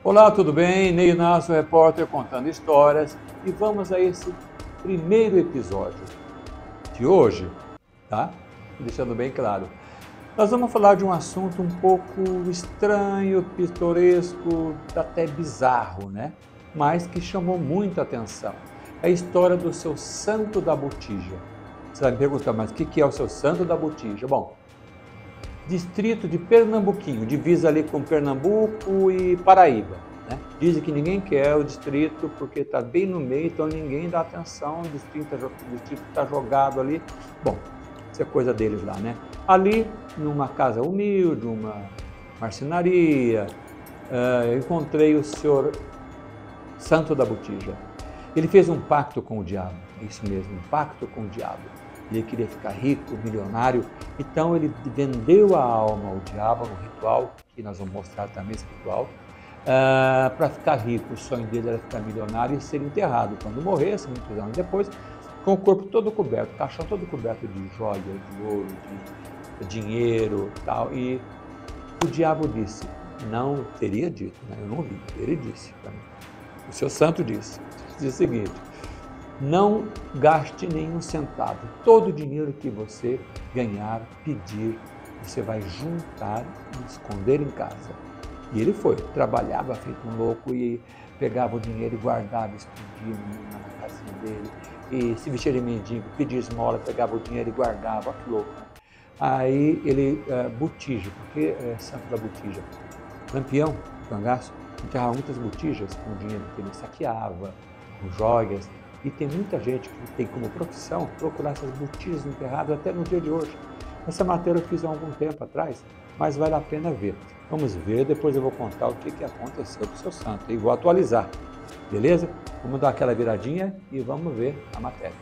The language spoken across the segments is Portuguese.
Olá, tudo bem? Ney Inácio, repórter contando histórias, e vamos a esse primeiro episódio de hoje, tá? Deixando bem claro. Nós vamos falar de um assunto um pouco estranho, pitoresco, até bizarro, né? Mas que chamou muita atenção. É a história do seu Santo da Botija. Você vai me perguntar, mas o que é o seu Santo da Botija? Bom, distrito de Pernambuquinho, divisa ali com Pernambuco e Paraíba, né? Dizem que ninguém quer o distrito porque está bem no meio, então ninguém dá atenção, o distrito está jogado ali. Bom, isso é coisa deles lá, né? Ali, numa casa humilde, uma marcenaria, eu encontrei o senhor Santo da Botija. Ele fez um pacto com o diabo, isso mesmo, um pacto com o diabo. Ele queria ficar rico, milionário, então ele vendeu a alma ao diabo no ritual, que nós vamos mostrar também esse ritual, para ficar rico. O sonho dele era ficar milionário e ser enterrado quando morresse, muitos anos depois, com o corpo todo coberto, o caixão todo coberto de joias, de ouro, de dinheiro e tal. E o diabo disse, não teria dito, né? Eu não vi, ele disse para mim. O seu santo disse o seguinte: não gaste nenhum centavo. Todo o dinheiro que você ganhar, pedir, você vai juntar e esconder em casa. E ele foi, trabalhava feito um louco e pegava o dinheiro e guardava, escondia na casinha dele. E se vestia de mendigo, pedia esmola, pegava o dinheiro e guardava, que louco, né? Aí ele, botija, porque é Santo da Botija. Lampião, cangaço, enterrava muitas botijas com o dinheiro que ele saqueava, com joias. E tem muita gente que tem como profissão procurar essas botijas enterradas até no dia de hoje. Essa matéria eu fiz há algum tempo atrás, mas vale a pena ver. Vamos ver, depois eu vou contar o que aconteceu com o seu santo e vou atualizar, beleza? Vamos dar aquela viradinha e vamos ver a matéria.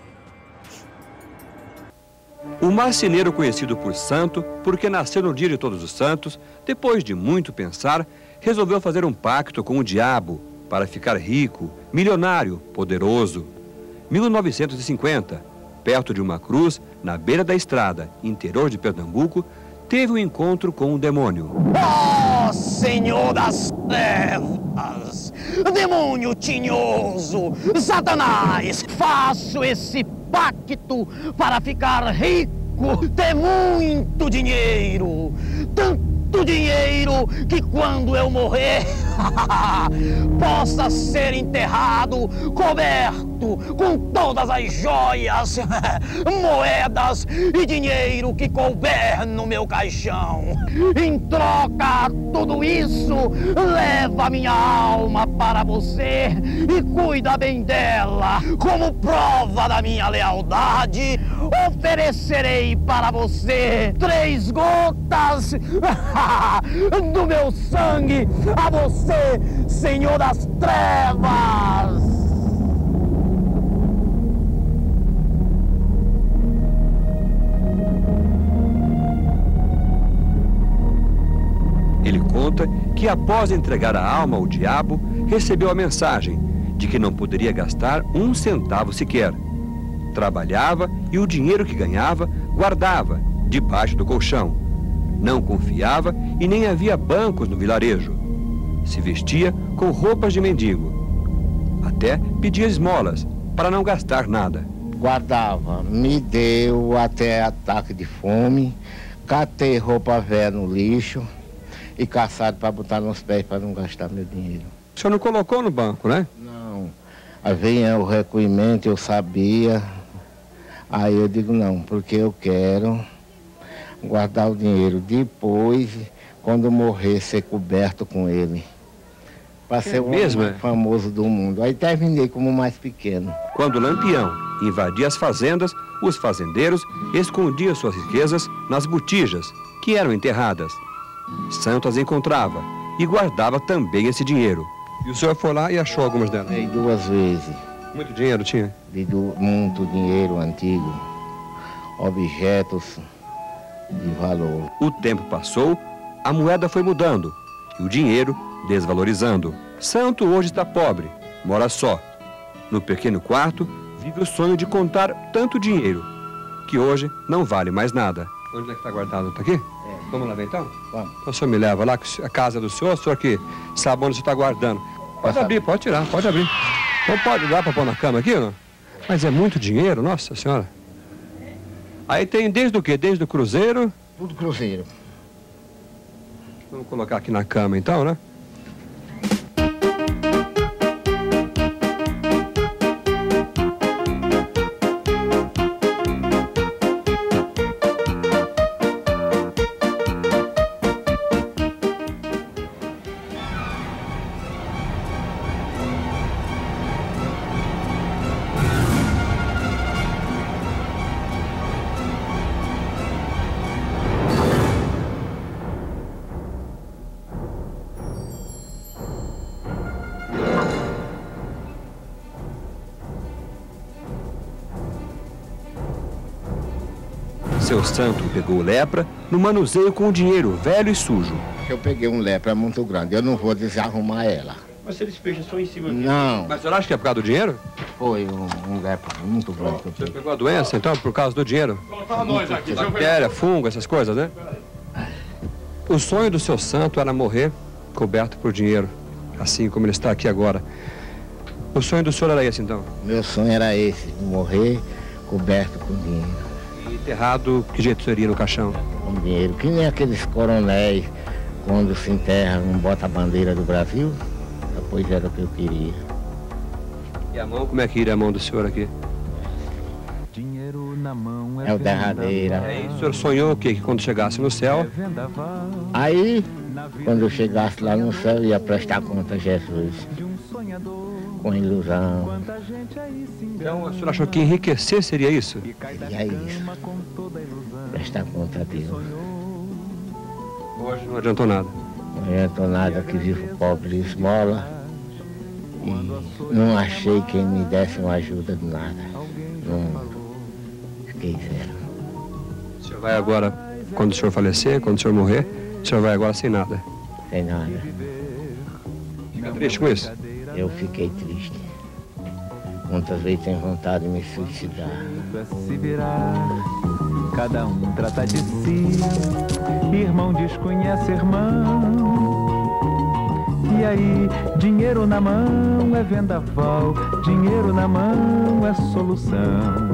O marceneiro, conhecido por Santo, porque nasceu no dia de Todos os Santos, depois de muito pensar, resolveu fazer um pacto com o diabo para ficar rico, milionário, poderoso. 1950, perto de uma cruz, na beira da estrada, interior de Pernambuco, teve um encontro com um demônio. Oh, Senhor das trevas, demônio tinhoso, Satanás, faço esse pacto para ficar rico, ter muito dinheiro, tanto dinheiro que quando eu morrer possa ser enterrado, coberto com todas as joias, moedas e dinheiro que couber no meu caixão. Em troca a tudo isso, leva minha alma para você e cuida bem dela. Como prova da minha lealdade, oferecerei para você 3 gotas do meu sangue a você, Senhor das Trevas. Ele conta que após entregar a alma ao diabo, recebeu a mensagem de que não poderia gastar um centavo sequer. Trabalhava e o dinheiro que ganhava guardava debaixo do colchão. Não confiava e nem havia bancos no vilarejo. Se vestia com roupas de mendigo. Até pedia esmolas para não gastar nada. Guardava, me deu até ataque de fome, catei roupa velha no lixo e caçado para botar nos pés para não gastar meu dinheiro. O senhor não colocou no banco, né? Não. Aí vinha o recolhimento, eu sabia. Aí eu digo não, porque eu quero guardar o dinheiro. Depois, quando morrer, ser coberto com ele. Para ser o mais famoso do mundo. Aí terminei como o mais pequeno. Quando o Lampião invadia as fazendas, os fazendeiros escondiam suas riquezas nas botijas, que eram enterradas. Santo as encontrava e guardava também esse dinheiro. E o senhor foi lá e achou algumas delas? 2 vezes. Muito dinheiro tinha? Muito dinheiro antigo, objetos de valor. O tempo passou, a moeda foi mudando e o dinheiro desvalorizando. Santo hoje está pobre, mora só. No pequeno quarto, vive o sonho de contar tanto dinheiro, que hoje não vale mais nada. Onde é que está guardado? Está aqui? Vamos lá ver então? Vamos. Então o senhor me leva lá, a casa do senhor que sabe onde você está guardando. Pode abrir, pode tirar, pode abrir. Então pode dar para pôr na cama aqui, não? Mas é muito dinheiro, nossa senhora. Aí tem desde o quê? Desde o cruzeiro? Tudo cruzeiro. Vamos colocar aqui na cama então, né? Seu santo pegou lepra no manuseio com o dinheiro velho e sujo. Eu peguei um lepra muito grande, eu não vou desarrumar ela. Mas você despeja só em cima aqui. Não, Mas o senhor acha que é por causa do dinheiro? foi um lepra muito grande que eu O senhor peguei. pegou a doença, então, por causa do dinheiro? Coloca nós aqui, deixa eu ver. Bactéria, fungo, essas coisas, né? O sonho do seu santo era morrer coberto por dinheiro, assim como ele está aqui agora. O sonho do senhor era esse, então? Meu sonho era esse, morrer coberto com dinheiro. E enterrado, que jeito seria no caixão? Com dinheiro, que nem aqueles coronéis, quando se enterra, não bota a bandeira do Brasil. Depois era o que eu queria. E a mão, como é que iria a mão do senhor aqui? Dinheiro na mão É o derradeiro. Aí o senhor sonhou o quê? Que quando chegasse no céu, Aí, quando eu chegasse lá no céu, eu ia prestar conta a Jesus, com ilusão. então o senhor achou que enriquecer seria isso? E é isso, prestar conta a Deus. Hoje não adiantou nada. Não adiantou nada que vivo pobre de esmola. E não achei quem me desse uma ajuda de nada. Não fiquei zero. O senhor vai agora, quando o senhor falecer, quando o senhor morrer, o senhor vai agora sem nada. Sem nada. Fica triste com isso? Eu fiquei triste. Muitas vezes tenho vontade de me suicidar. é se virar, cada um trata de si, irmão desconhece irmão. E aí, dinheiro na mão é vendaval, dinheiro na mão é solução.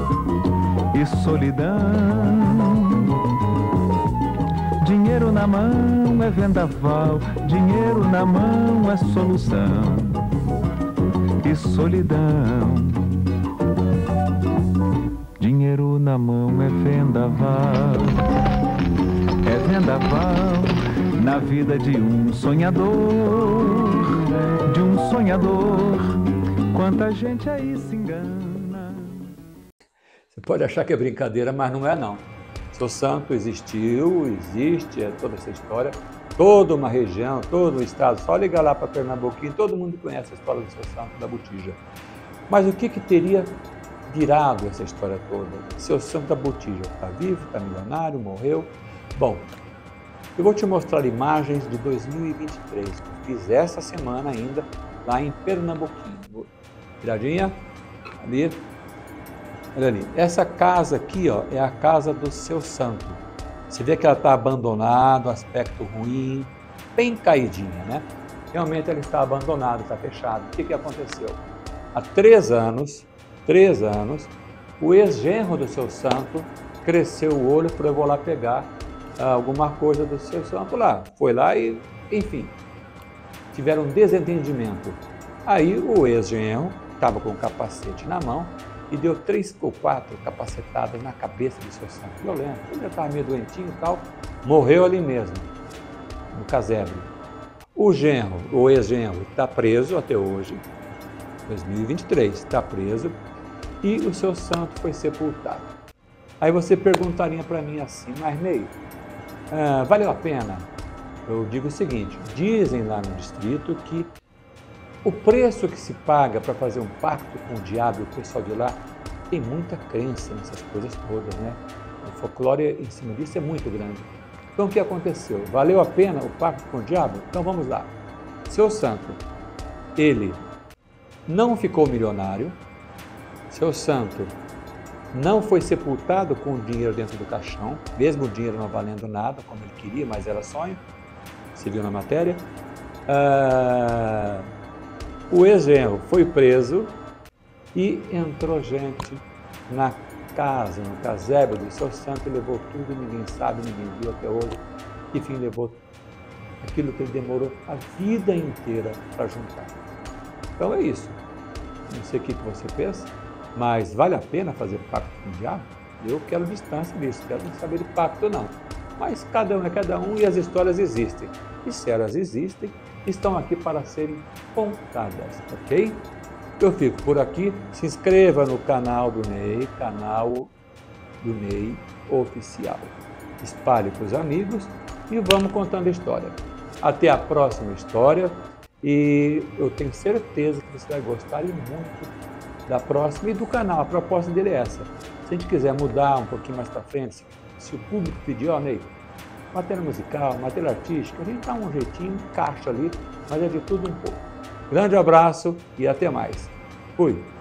E solidão, dinheiro na mão é vendaval, dinheiro na mão é solução. E solidão, dinheiro na mão é vendaval na vida de um sonhador, quanta gente aí se engana. Você pode achar que é brincadeira, mas não é não. Seu santo existiu, existe, é toda essa história. Toda uma região, todo o estado, só ligar lá para Pernambuquinho, todo mundo conhece a história do seu santo da Botija. Mas o que teria virado essa história toda? Seu santo da Botija está vivo, está milionário, morreu? Bom, eu vou te mostrar imagens de 2023, que eu fiz essa semana ainda, lá em Pernambuquinho. Viradinha, ali, olha ali. Essa casa aqui, ó, é a casa do seu santo. Você vê que ela está abandonada, aspecto ruim, bem caidinha, né? Realmente ela está abandonada, está fechada. O que aconteceu? Há 3 anos, o ex-genro do seu santo cresceu o olho para eu vou lá pegar alguma coisa do seu santo lá. Foi lá e, enfim, tiveram um desentendimento. Aí o ex-genro estava com o capacete na mão e deu 3 ou 4 capacetadas na cabeça do seu santo. Violento, ele já estava meio doentinho e tal, morreu ali mesmo, no casebre. O genro, o ex-genro, está preso até hoje, 2023, está preso, e o seu santo foi sepultado. Aí você perguntaria para mim assim, mas Ney, valeu a pena? Eu digo o seguinte, dizem lá no distrito que o preço que se paga para fazer um pacto com o diabo, o pessoal de lá tem muita crença nessas coisas todas, né? O folclore em cima disso é muito grande. Então o que aconteceu? Valeu a pena o pacto com o diabo? Então vamos lá. Seu santo, ele não ficou milionário. Seu santo, não foi sepultado com o dinheiro dentro do caixão, mesmo o dinheiro não valendo nada, como ele queria, mas era sonho, se viu na matéria. O ex-genro foi preso e entrou gente na casa, no casebre do seu santo, e levou tudo, ninguém sabe, ninguém viu até hoje. Enfim, levou aquilo que ele demorou a vida inteira para juntar. Então é isso. Não sei o que você pensa, mas vale a pena fazer pacto com o diabo? Eu quero distância disso, quero não saber de pacto não. Mas cada um é cada um e as histórias existem. E se elas existem, estão aqui para serem contadas, ok? Eu fico por aqui. Se inscreva no canal do Ney, Oficial. Espalhe para os amigos e vamos contando a história. Até a próxima história e eu tenho certeza que você vai gostar muito da próxima e do canal. A proposta dele é essa. Se a gente quiser mudar um pouquinho mais para frente, se o público pedir, ó, Ney, matéria musical, matéria artística, a gente dá um jeitinho, encaixa ali, mas é de tudo um pouco. Grande abraço e até mais. Fui!